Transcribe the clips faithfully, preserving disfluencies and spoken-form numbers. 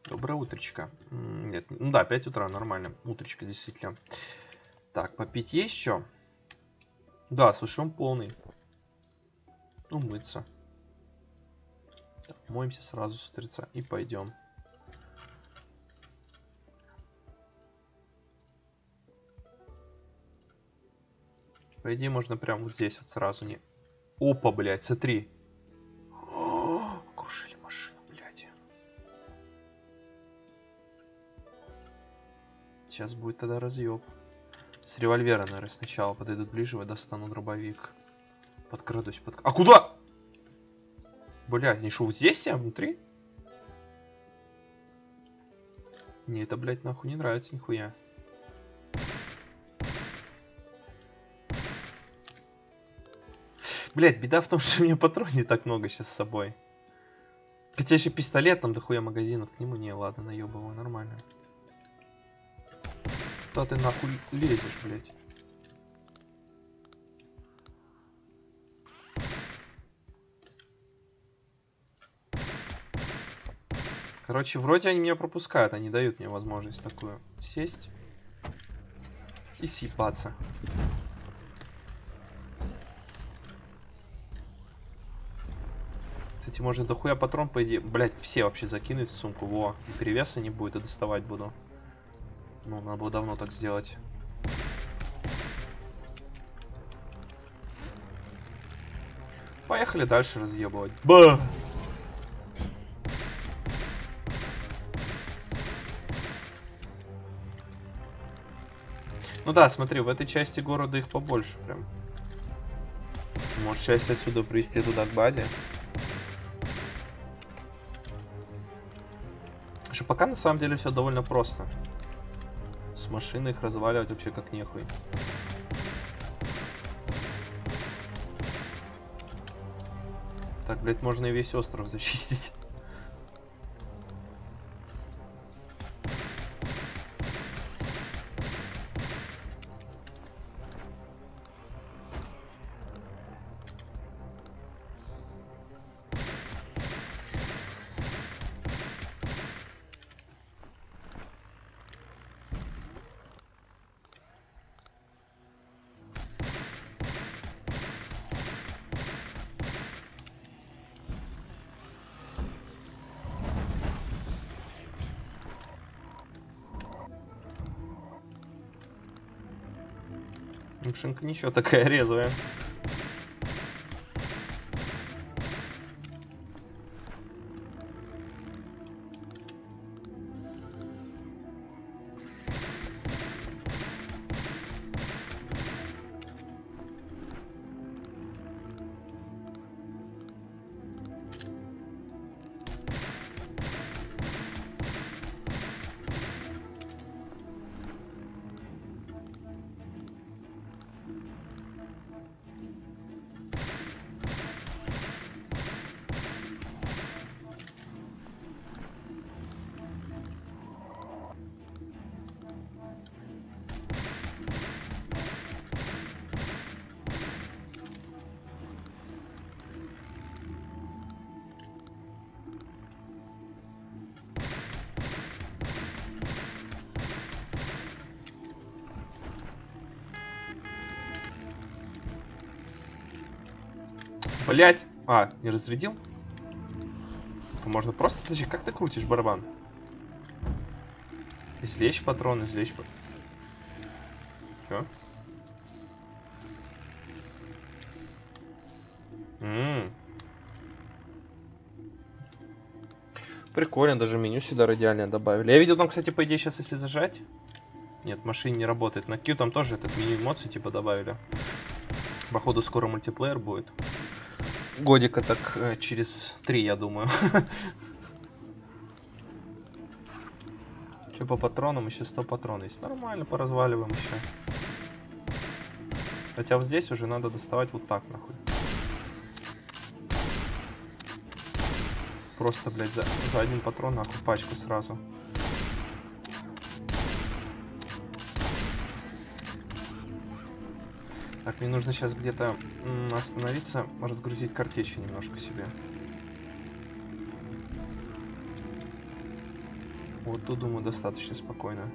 Доброе утречко. Нет, ну да, пять утра, нормально. Утречко, действительно. Так, попить есть что? Да, слушай, он полный. Умыться. Так, моемся сразу с утреца и пойдем. По идее, можно прямо вот здесь вот сразу не... Опа, блядь, смотри. Крушили машину, блядь. Сейчас будет тогда разъеб. С револьвера, наверное, сначала подойдут ближе, и достану дробовик. Подкрадусь, под... А куда? Блядь, не шо, вот здесь я, внутри? Мне это, блядь, нахуй не нравится, нихуя. Блядь, беда в том, что у меня патронов не так много сейчас с собой. Хотя еще пистолет, там дохуя магазинов к нему. Не, ладно, наебываю, нормально. Да ты нахуй лезешь, блядь. Короче, вроде они меня пропускают, они дают мне возможность такую сесть и съебаться. Кстати, можно дохуя патрон, по идее, блять, все вообще закинуть в сумку. Во, и перевеса не будет, и доставать буду. Ну, надо было давно так сделать. Поехали дальше разъебывать. Ба! Ну да, смотри, в этой части города их побольше прям. Может, часть отсюда привезти туда к базе. Что пока на самом деле все довольно просто. С машиной их разваливать вообще как нехуй. Так, блять, можно и весь остров зачистить. Машинка ничего такая резвая. Блять. А, не разрядил? Можно просто... Подожди, как ты крутишь барабан? Извлечь патрон, извлечь патрон. Чё? М-м. Прикольно, даже меню сюда радиальное добавили. Я видел там, кстати, по идее, сейчас если зажать... Нет, в машине не работает. На Q там тоже этот меню эмоций типа добавили. Походу скоро мультиплеер будет. Годика так э, через три, я думаю. Че по патронам? Еще сто патронов есть. Нормально, поразваливаем еще. Хотя вот здесь уже надо доставать вот так, нахуй. Просто, блядь, за, за один патрон, нахуй, пачку сразу. Так, мне нужно сейчас где-то остановиться, разгрузить картечи немножко себе. Вот тут, думаю, достаточно спокойно.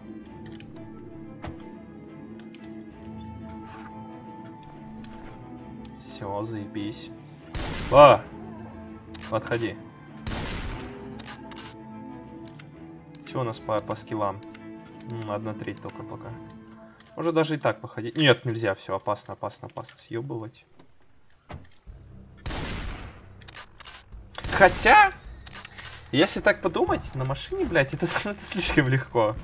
Все, заебись. А! Подходи. Что у нас по, по скиллам? М, одна треть только пока. Может даже и так походить. Нет, нельзя, все, опасно, опасно, опасно съебывать. Хотя, если так подумать, на машине, блядь, это, это слишком легко.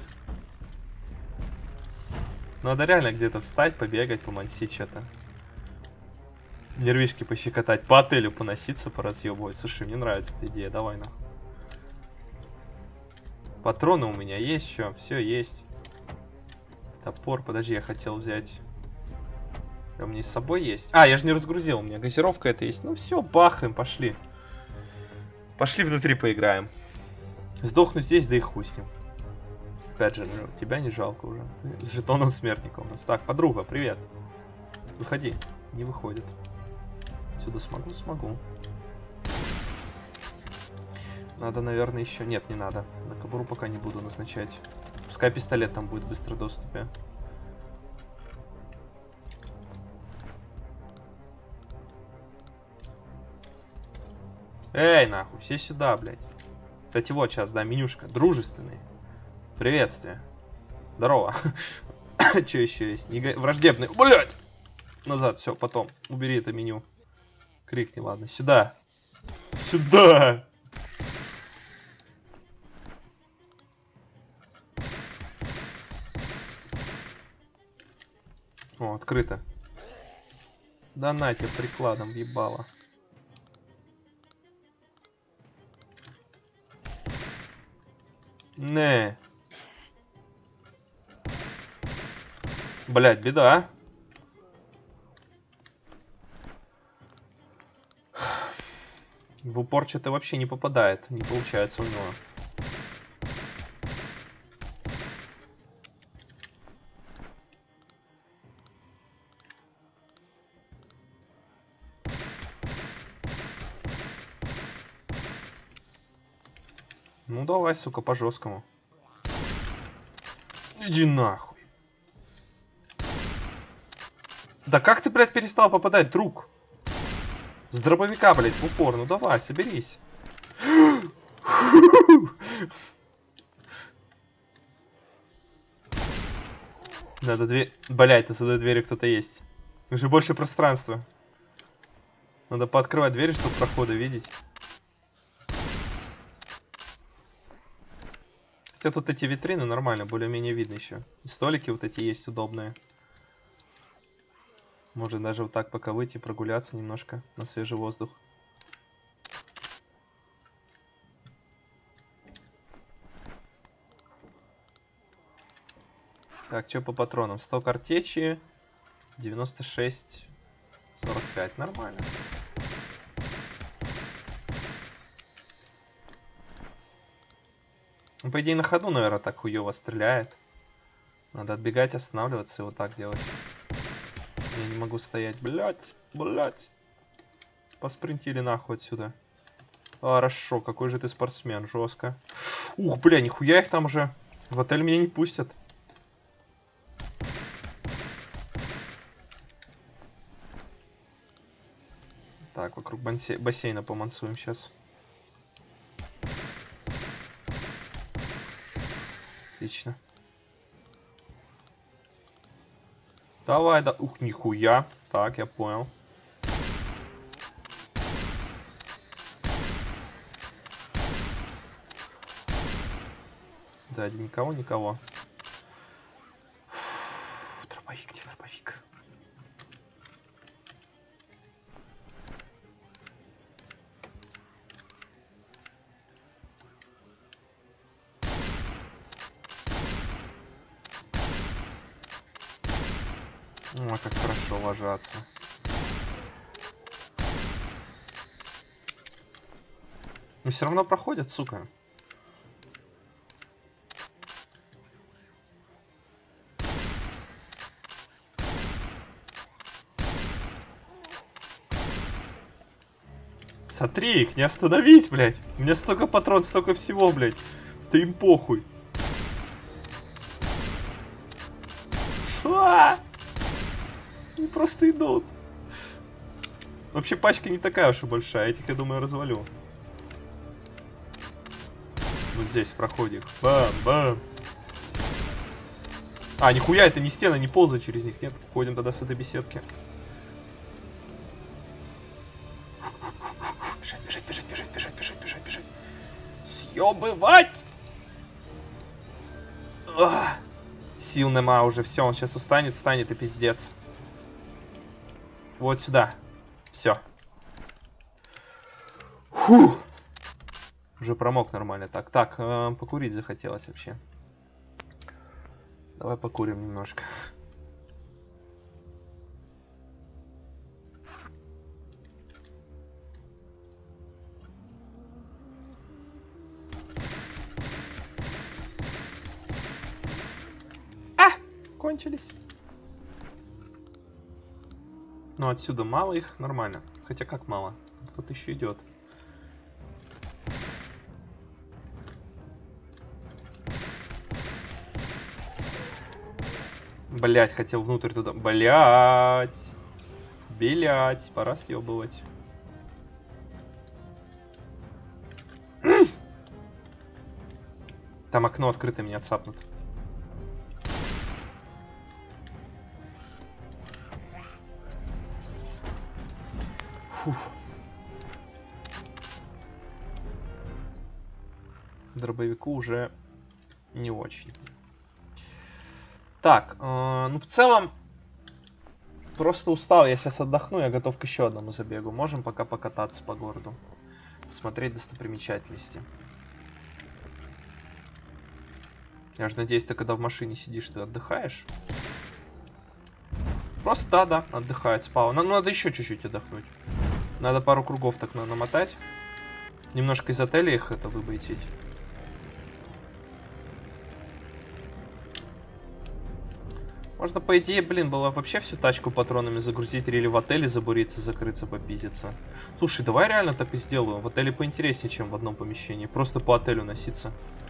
Надо реально где-то встать, побегать, помансить что-то. Нервишки пощекотать, по отелю поноситься, поразъебывать. Слушай, мне нравится эта идея, давай нахуй. Патроны у меня есть еще, все есть. Топор, подожди, я хотел взять. У меня с собой есть. А, я же не разгрузил, у меня газировка это есть. Ну все, бахаем, пошли. Пошли внутри поиграем. Сдохну здесь, да и хуй с ним. Опять же, ну, тебя не жалко уже. Ты с жетоном смертника у нас. Так, подруга, привет. Выходи. Не выходит. Отсюда смогу? Смогу. Надо, наверное, еще... Нет, не надо. На кобуру пока не буду назначать. Пускай пистолет там будет в быстром доступе. Эй, нахуй, все сюда, блядь. Кстати, вот сейчас, да, менюшка. Дружественный. Приветствие. Здорово. Че еще есть? Нега... Враждебный. Блядь! Назад, все, потом. Убери это меню. Крикни, ладно. Сюда. Сюда! О, открыто. Да на тебе прикладом ебало. Не. Блять, беда. В упор что-то вообще не попадает. Не получается у него. Ну давай, сука, по жесткому. Иди нахуй. Да как ты, блядь, перестал попадать, друг? С дробовика, блядь, в упор. Ну давай, соберись. Надо дверь... Блядь, за этой дверью кто-то есть. Уже больше пространства. Надо пооткрывать двери, чтобы проходы видеть. Хотя тут эти витрины нормально, более-менее видно еще. И столики вот эти есть удобные. Можно даже вот так пока выйти, прогуляться немножко на свежий воздух. Так, что по патронам? сто картечи, девяносто шесть, сорок пять. Нормально. Ну, по идее, на ходу, наверное, так хуёво стреляет. Надо отбегать, останавливаться и вот так делать. Я не могу стоять. Блять, блять. Поспринтили нахуй отсюда. Хорошо, какой же ты спортсмен, жестко. Ух, бля, нихуя их там уже. В отель меня не пустят. Так, вокруг бассейна помансуем сейчас. Отлично. Давай, да. Ух, нихуя. Так, я понял. Сзади никого, никого. Фу, дробовик, где дробовик? О, как хорошо ложатся. Но все равно проходят, сука. Смотри, их не остановить, блядь. У меня столько патрон, столько всего, блядь. Да им похуй. А! Они просто идут. Вообще пачка не такая уж и большая. Этих, я думаю, развалю. Вот здесь, в проходе. Бам-бам. А, нихуя, это не стены, не ползай через них. Нет, уходим тогда с этой беседки. Бежать, бежать, бежать, бежать, бежать, бежать, бежать, бежать. Съебывать! А! Сил нема уже, все, он сейчас устанет, станет и пиздец. Вот сюда. Все. Фу. Уже промок нормально. Так, так, э, покурить захотелось вообще. Давай покурим немножко. А! Кончились. Ну, отсюда мало их, нормально. Хотя как мало? Кто-то еще идет. Блять, хотел внутрь туда. Блять. Блять, пора съебывать. Там окно открыто, меня цапнут. Фух. Дробовику уже не очень. Так, э, ну в целом просто устал, я сейчас отдохну, я готов к еще одному забегу. Можем пока покататься по городу, посмотреть достопримечательности. Я же надеюсь, ты когда в машине сидишь, ты отдыхаешь. Просто да, да, отдыхает, спал. Но надо еще чуть-чуть отдохнуть. Надо пару кругов так намотать. Немножко из отеля их это выбойтить. Можно, по идее, блин, было вообще всю тачку патронами загрузить, или в отеле забуриться, закрыться, попиздиться. Слушай, давай реально так и сделаю. В отеле поинтереснее, чем в одном помещении. Просто по отелю носиться.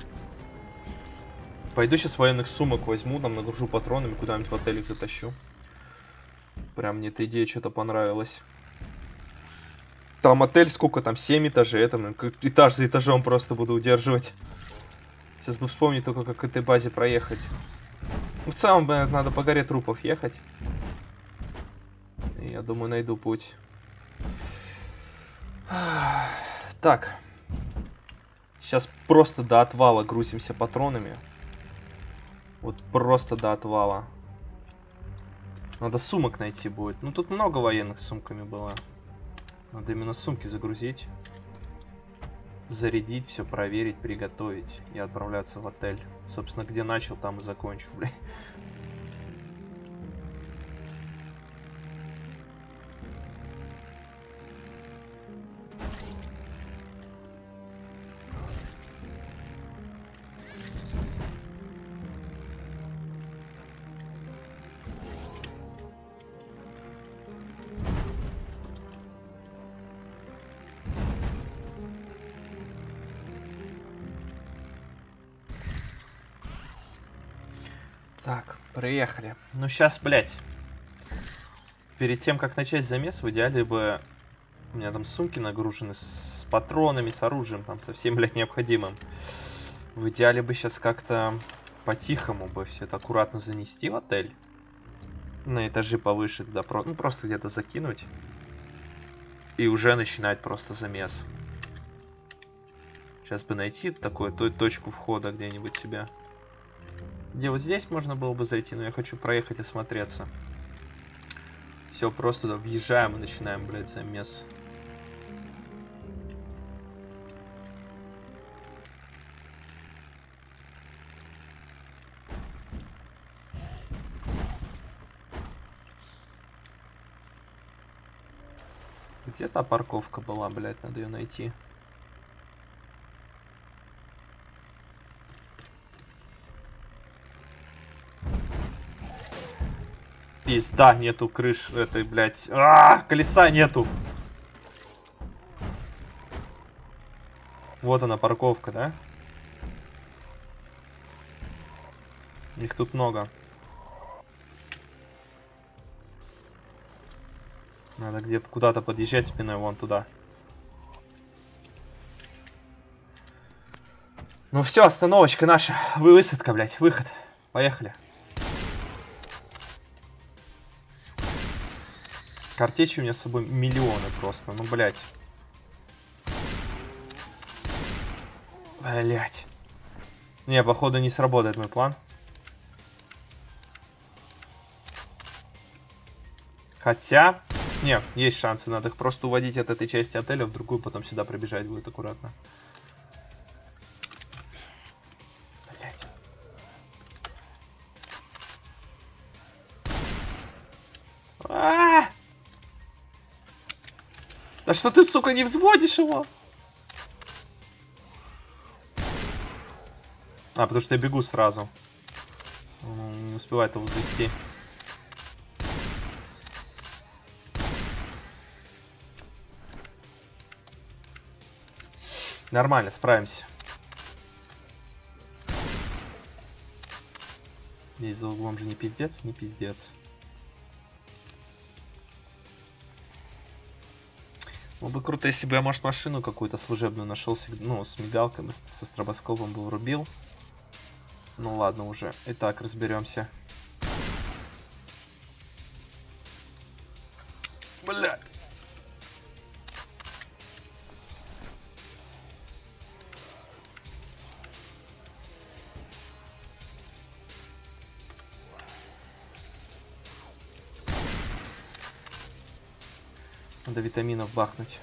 Пойду сейчас военных сумок возьму, там нагружу патронами, куда-нибудь в отеле затащу. Прям мне эта идея что-то понравилась. Там отель сколько там? семь этажей. Это, ну, этаж за этажом просто буду удерживать. Сейчас бы вспомнить только, как к этой базе проехать. В целом, надо по горе трупов ехать. И я думаю, найду путь. Так. Сейчас просто до отвала грузимся патронами. Вот просто до отвала. Надо сумок найти будет. Ну, тут много военных с сумками было. Надо именно сумки загрузить. Зарядить, все проверить, приготовить. И отправляться в отель. Собственно, где начал, там и закончу, блядь. Так, приехали. Ну, сейчас, блядь. Перед тем, как начать замес, в идеале бы... У меня там сумки нагружены с, с патронами, с оружием, там, со всем, блядь, необходимым. В идеале бы сейчас как-то по-тихому бы все это аккуратно занести в отель. На этажи повыше туда, про... ну, просто где-то закинуть. И уже начинать просто замес. Сейчас бы найти такую той точку входа где-нибудь себя. Где вот здесь можно было бы зайти, но я хочу проехать и осмотреться. Все, просто туда въезжаем и начинаем, блядь, замес. Где та парковка была, блядь, надо ее найти. Пизда, нету крыш этой, блядь. А, колеса нету. Вот она, парковка, да? Их тут много. Надо где-то куда-то подъезжать спиной вон туда. Ну все, остановочка наша. Вы высадка, блядь, выход. Поехали. Картечи у меня с собой миллионы просто. Ну, блядь. Блядь. Не, походу не сработает мой план. Хотя... Не, есть шансы. Надо их просто уводить от этой части отеля в другую, потом сюда пробежать будет аккуратно. Блядь. А-а-а! Да что ты, сука, не взводишь его? А, потому что я бегу сразу. Он не успевает его завести. Нормально, справимся. Здесь за углом же не пиздец, не пиздец. Было бы круто, если бы я, может, машину какую-то служебную нашел, ну, с мигалками, со стробоскопом бы врубил. Ну ладно уже, и так разберемся. Блять. Надо витаминов бахнуть.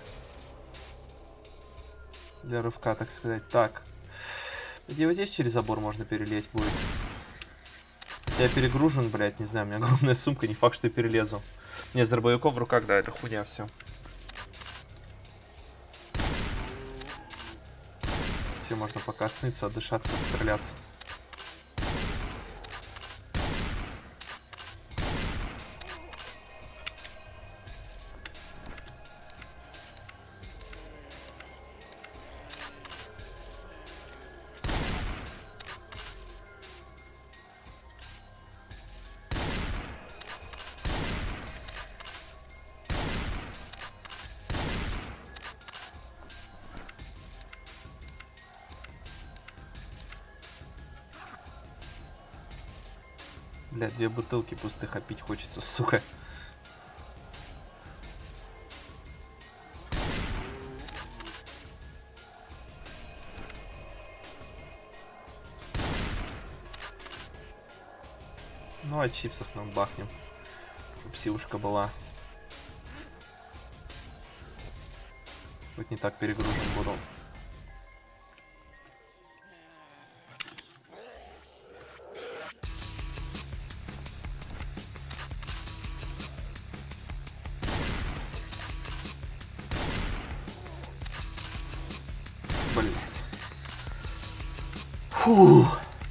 Для рывка, так сказать. Так. Где вот здесь через забор можно перелезть будет. Я перегружен, блядь, не знаю, у меня огромная сумка, не факт, что я перелезу. Не, с дробовиком в руках, да, это хуйня все. Все, можно пока сныться, отдышаться, отстреляться. Блядь, две бутылки пустых, а пить хочется, сука. Ну, а чипсов нам бахнем. Чтоб силушка была. Хоть не так перегружен буду. Блять. Фу.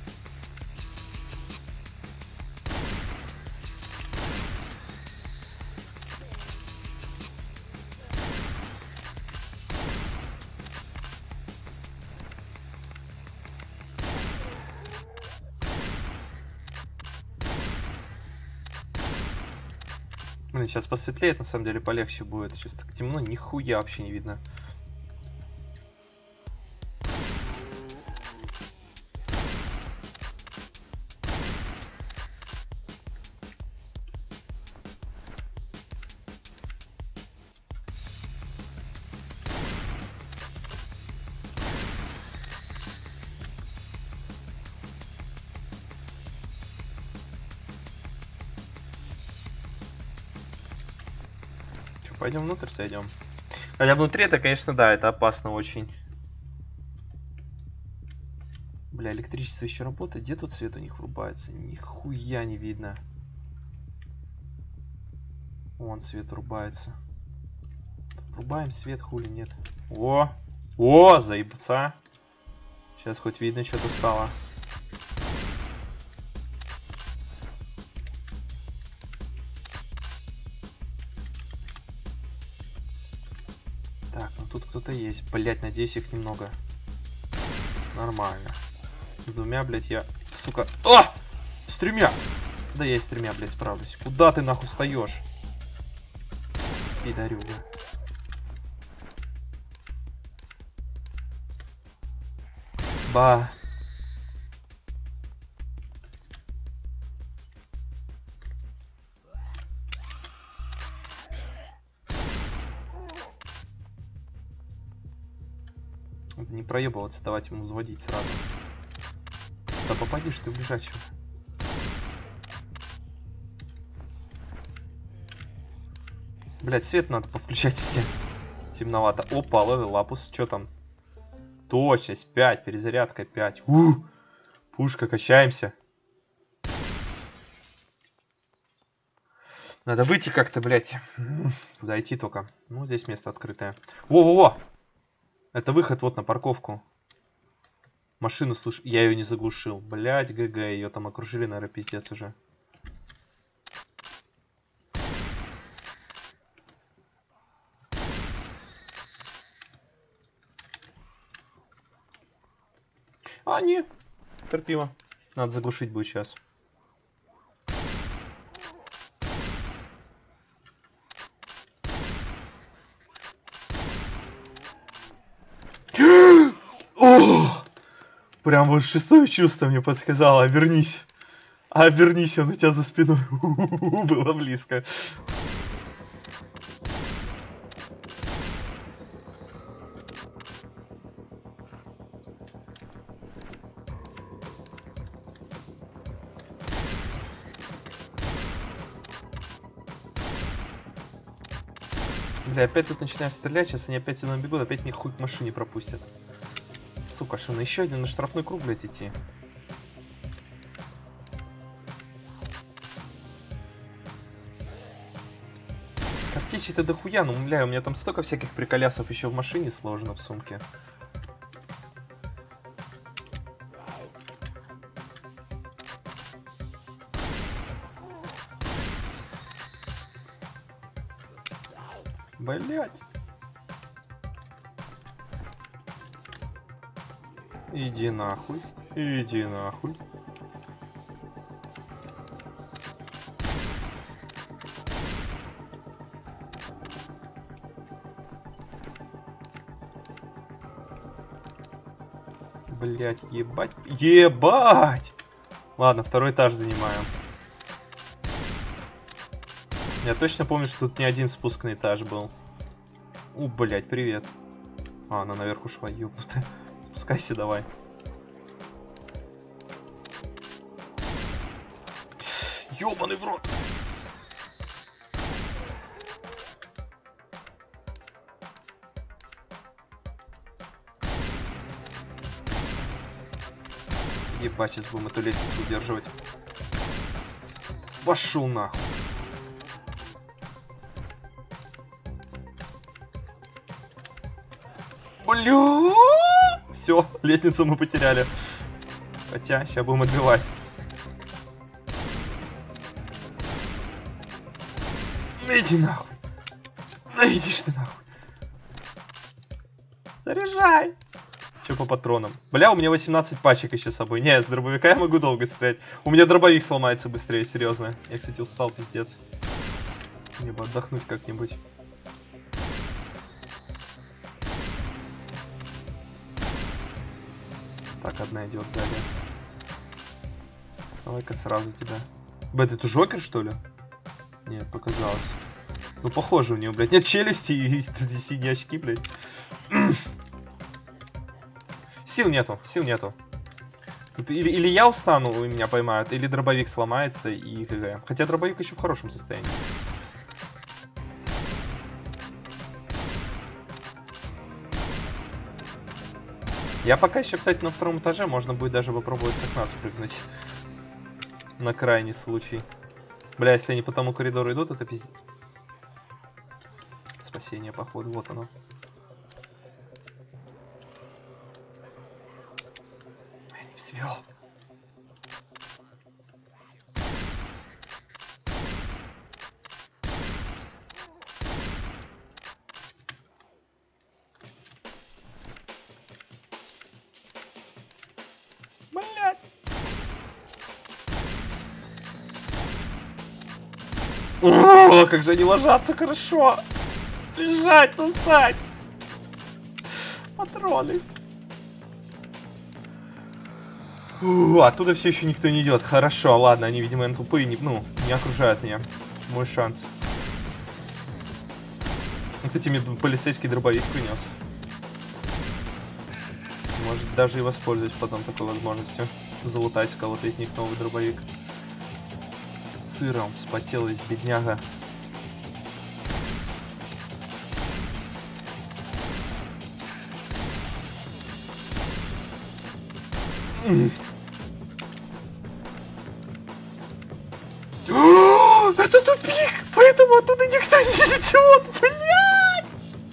Блин, сейчас посветлеет, на самом деле полегче будет. Сейчас так темно, нихуя вообще не видно. Пойдем внутрь, зайдем. Хотя внутри это, конечно, да, это опасно очень. Бля, электричество еще работает. Где тут свет у них врубается? Нихуя не видно. Вон свет врубается. Врубаем свет, хули нет. О! О, заебца. Сейчас хоть видно, что-то стало. Так, ну тут кто-то есть. Блять, надеюсь, их немного. Нормально. С двумя, блять, я... Сука. О! тремя. Да я и с тремя, блядь, справлюсь. Куда ты нахуй встаешь? Пидорюга. Ба. Надо не проебываться, давать ему взводить сразу. Да попадешь ты в лежачего. Блять, свет надо повключать везде. Темновато. Опа, ловил лапус. Что там? Точность пять, перезарядка пять. У, пушка, качаемся. Надо выйти как-то, блять. Куда идти только? Ну, здесь место открытое. Во-во-во! Это выход вот на парковку. Машину слышу. Я ее не заглушил. Блять, ГГ, ее там окружили, наверное, пиздец уже. А, не. Терпимо. Надо заглушить будет сейчас. О! Прям вот шестое чувство мне подсказало. Обернись. Обернись, он у тебя за спиной. Было близко. Бля, опять тут начинаю стрелять, сейчас они опять сюда бегут, опять мне хуй к машине пропустят. Сука, что на еще один на штрафной круг, блядь, идти. Картечи-то дохуя, ну, бля, у меня там столько всяких приколясов еще в машине сложено в сумке. Блять. Иди нахуй. Иди нахуй. Блять, ебать. Ебать! Ладно, второй этаж занимаем. Я точно помню, что тут не один спуск на этаж был. У, блять, привет. А, она наверх ушла, ёпта. Спускайся давай. Ёбаный в рот! Ебать, сейчас будем эту лестницу удерживать. Пошел нахуй. Бля! Все, лестницу мы потеряли. Хотя, сейчас будем отбивать. Иди нахуй. Да иди ты нахуй. Заряжай. Че по патронам? Бля, у меня восемнадцать пачек еще с собой. Не, с дробовика я могу долго стрелять. У меня дробовик сломается быстрее, серьезно. Я, кстати, устал, пиздец. Мне бы отдохнуть как-нибудь. Так, одна идет сзади. Давай-ка сразу тебя. Бэт, это Жокер, что ли? Нет, показалось. Ну, похоже у него, блядь. Нет челюсти и синие очки, блядь. Сил нету, сил нету. Или, или я устану, и меня поймают, или дробовик сломается и ГГ. Хотя дробовик еще в хорошем состоянии. Я пока еще, кстати, на втором этаже. Можно будет даже попробовать с окна спрыгнуть. На крайний случай. Бля, если они по тому коридору идут, это пиздец. Спасение, походу, вот оно. Я не взвел. Блять. О, как же они ложатся хорошо. Лежать, сосать. Патроны. У, оттуда все еще никто не идет. Хорошо, ладно, они, видимо, тупые, не, ну, не окружают меня. Мой шанс. Ну, кстати, мне полицейский дробовик принес. Может, даже и воспользуюсь потом такой возможностью. Залутать с кого-то из них новый дробовик. Сыром вспотел из бедняга. Это тупик, поэтому оттуда никто не идет, блядь!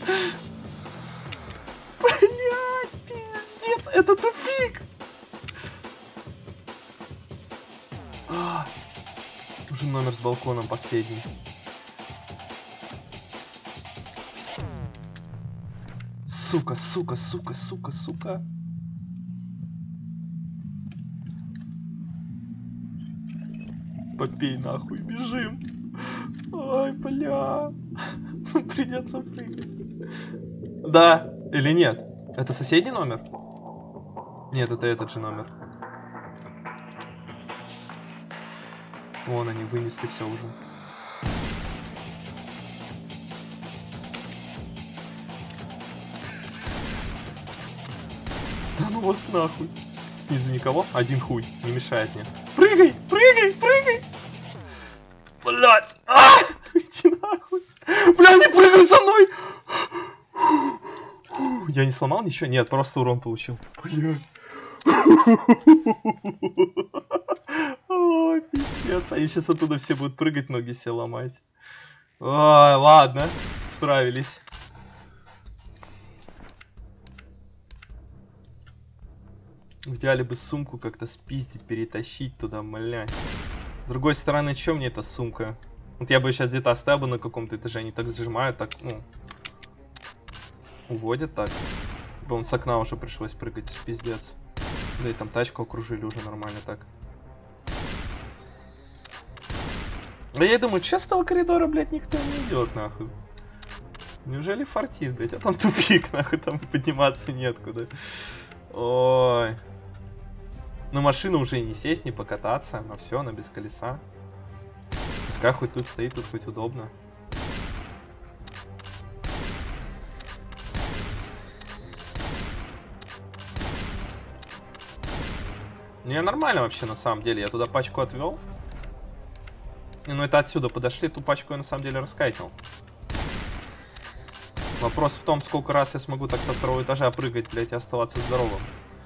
Блядь, пиздец, это тупик! А, уже номер с балконом последний. Сука, сука, сука, сука, сука. Попей нахуй, бежим. Ой, бля. Придется прыгать. Да, или нет? Это соседний номер? Нет, это этот же номер. Вон они вынесли все уже. Да ну вас нахуй. Снизу никого? Один хуй. Не мешает мне. Прыгай! Прыгай! Прыгай! Блять! А! Иди нахуй! Бля, они прыгают за мной! Я не сломал ничего? Нет, просто урон получил. Блять. Ой, пиздец. Они сейчас оттуда все будут прыгать, ноги себе ломать. Ой, ладно. Справились. В идеале бы сумку как-то спиздить, перетащить туда, блядь. С другой стороны, что мне эта сумка? Вот я бы сейчас где-то оставил бы на каком-то этаже, они так зажимают, так, ну... Уводят так. Вон с окна уже пришлось прыгать, пиздец. Да и там тачку окружили уже нормально так. А я думаю, что с того коридора, блядь, никто не идет, нахуй. Неужели фартит, блядь, а там тупик, нахуй, там подниматься неоткуда. Ой. На машину уже не сесть, не покататься, но все, она без колеса. Пускай хоть тут стоит, тут хоть удобно. Не, нормально вообще на самом деле, я туда пачку отвел. Ну это отсюда подошли, ту пачку я на самом деле раскайтил. Вопрос в том, сколько раз я смогу так со второго этажа прыгать, блять, и оставаться здоровым.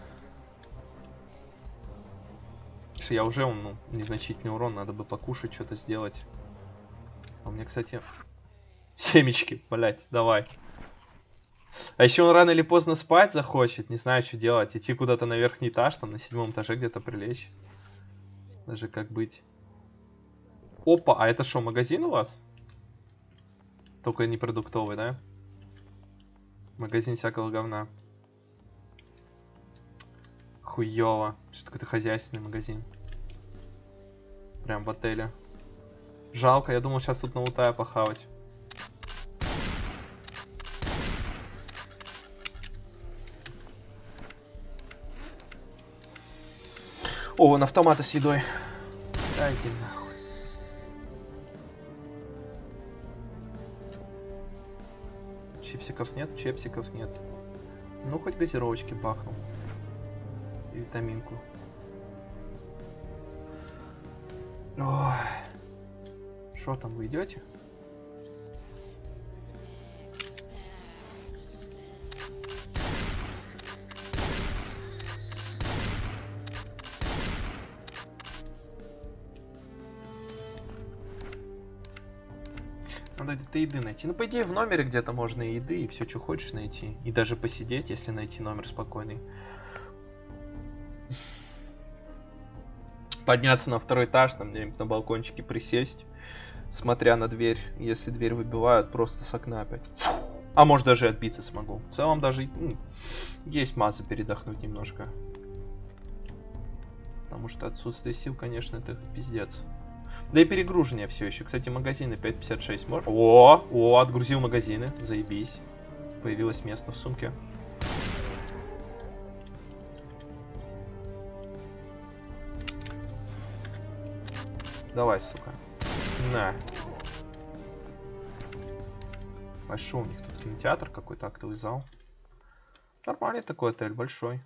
Что я уже, ну, незначительный урон, надо бы покушать, что-то сделать. А у меня, кстати, семечки, блять, давай. А еще он рано или поздно спать захочет, не знаю, что делать. Идти куда-то на верхний этаж, там на седьмом этаже где-то прилечь. Даже как быть. Опа, а это что, магазин у вас? Только не продуктовый, да? Магазин всякого говна. Хуёво. Что какой-то хозяйственный магазин. Прям в отеле. Жалко, я думал сейчас тут налутая похавать. О, вон автоматы с едой. Дайте нахуй. Чипсиков нет? Чипсиков нет. Ну, хоть газировочки бахнул. И витаминку. Ой. Что там, вы идете? Надо где-то еды найти. Ну, по идее, в номере где-то можно и еды, и все, что хочешь найти. И даже посидеть, если найти номер спокойный. Подняться на второй этаж, там где-нибудь на балкончике присесть, смотря на дверь. Если дверь выбивают, просто с окна опять. А может, даже отбиться смогу. В целом, даже ну, есть масса передохнуть немножко. Потому что отсутствие сил, конечно, это пиздец. Да и перегруженные все еще. Кстати, магазины пять пятьдесят шесть. О, о, отгрузил магазины. Заебись. Появилось место в сумке. Давай, сука. На. Большой у них тут кинотеатр, какой-то актовый зал. Нормальный такой отель, большой.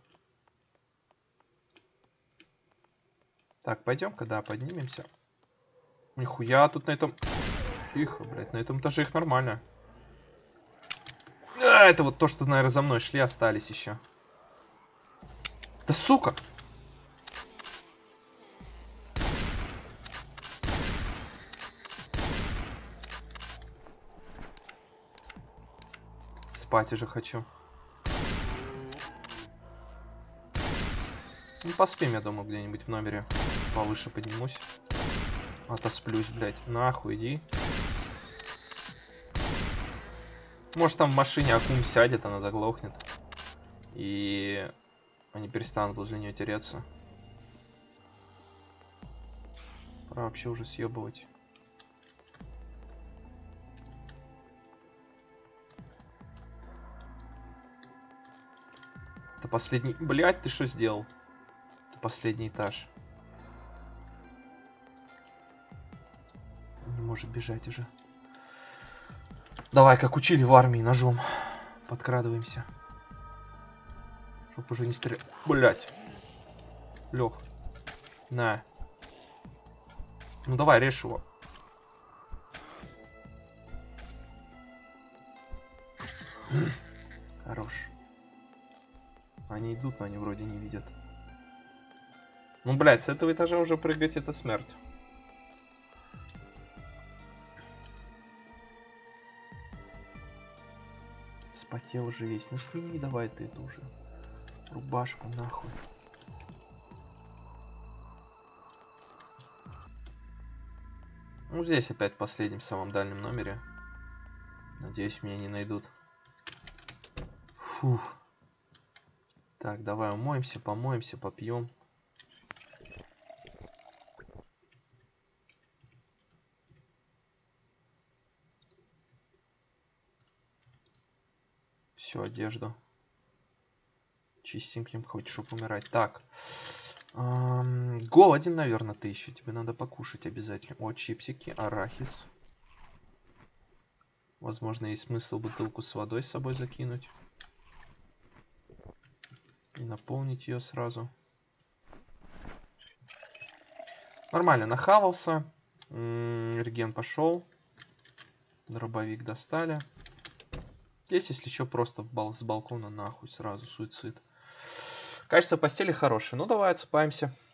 Так, пойдем-ка, да, поднимемся. Нихуя, тут на этом... Тихо, блядь, на этом этаже их нормально. А, это вот то, что, наверное, за мной шли, остались еще. Да сука! Спать уже хочу. Ну, поспим, я думаю, где-нибудь в номере. Повыше поднимусь. Отосплюсь, блядь. Нахуй, иди. Может, там в машине акум сядет, она заглохнет. И они перестанут возле нее тереться. Пора вообще уже съебывать. Это последний... Блядь, ты что сделал? Это последний этаж. Не может бежать уже. Давай, как учили в армии, ножом. Подкрадываемся. Чтоб уже не стрелять. Блять. Лех. На. Ну давай, режь его. Хорош. Они идут, но они вроде не видят. Ну, блядь, с этого этажа уже прыгать — это смерть. Вспотел уже весь. Ну сними давай ты эту уже рубашку нахуй. Ну здесь опять в последнем самом дальнем номере. Надеюсь, меня не найдут. Фух. Так, давай умоемся, помоемся, попьем. Всю одежду. Чистеньким, хоть чтоб умирать. Так. Эм, голоден, наверное, ты еще. Тебе надо покушать обязательно. О, чипсики, арахис. Возможно, есть смысл бутылку с водой с собой закинуть. И наполнить ее сразу. Нормально, нахавался. М-м, реген пошел. Дробовик достали. Здесь, если что, просто в бал с балкона нахуй сразу суицид. Качество постели хорошее. Ну, давай отсыпаемся.